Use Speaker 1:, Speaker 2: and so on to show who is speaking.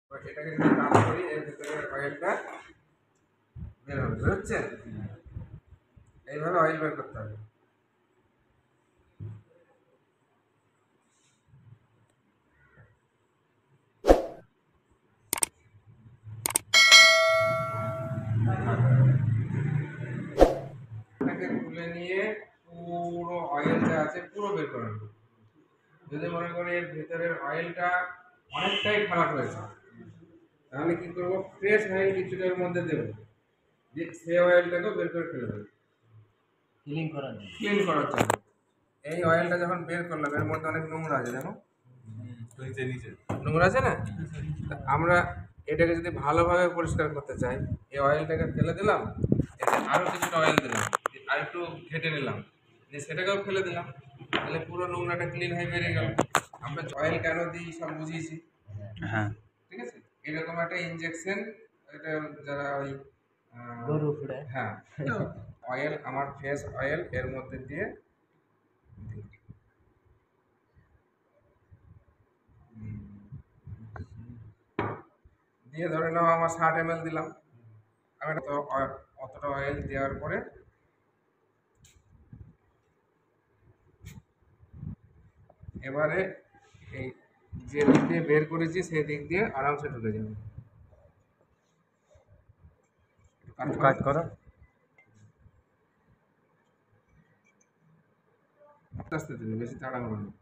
Speaker 1: এটাকে যদি টান করি এর ভিতরে অয়েলটা বের হবে, বুঝছে? এইভাবে অয়েল বের করতে হবে। এটাকে তুলে নিয়ে পুরো অয়েল যা আছে পুরো বের করে নেব। যদি মনে করি এর ভেতরের অয়েলটা অনেকটাই খারাপ হয়েছে, তাহলে কি করবো, ফ্রেশ অয়েল কিছুটা এর মধ্যে দেবো, দিয়ে সে অয়েলটাকেও বের করে ফেলে দেবো ক্লিন করার জন্য। এই অয়েলটা যখন বের করলাম এর মধ্যে অনেক নোংরা আছে, দেখো নোংরা আছে না? তা আমরা এটাকে যদি ভালোভাবে পরিষ্কার করতে চাই, এই অয়েলটাকে ফেলে দিলাম, এতে আরও কিছুটা অয়েল দিলাম, আর একটু ঘেটে নিলাম, দিয়ে সেটাকেও ফেলে দিলাম, তাহলে পুরো নোংরাটা ক্লিন হয়ে বেরিয়ে গেল। আমরা অয়েল কেন দিই সব বুঝিয়েছি,
Speaker 2: হ্যাঁ।
Speaker 1: ঠিক আছে? এরকম একটা ইনজেকশন, এটা যারা ওই হ্যাঁ, অয়েল আমার ফেস অয়েল এর মধ্যে দিয়ে দিয়ে ধরে নাও আমার 60 ml দিলাম। আমি তো অতটা অয়েল দেওয়ার পরে এবারে এই যে দিক দিয়ে বের করেছি সেই দিক দিয়ে আরামসে ঢুকে যাবে।
Speaker 2: কাজ করো।
Speaker 1: আস্তে আস্তে দিবি, বেশি তাড়াহুড়ো না।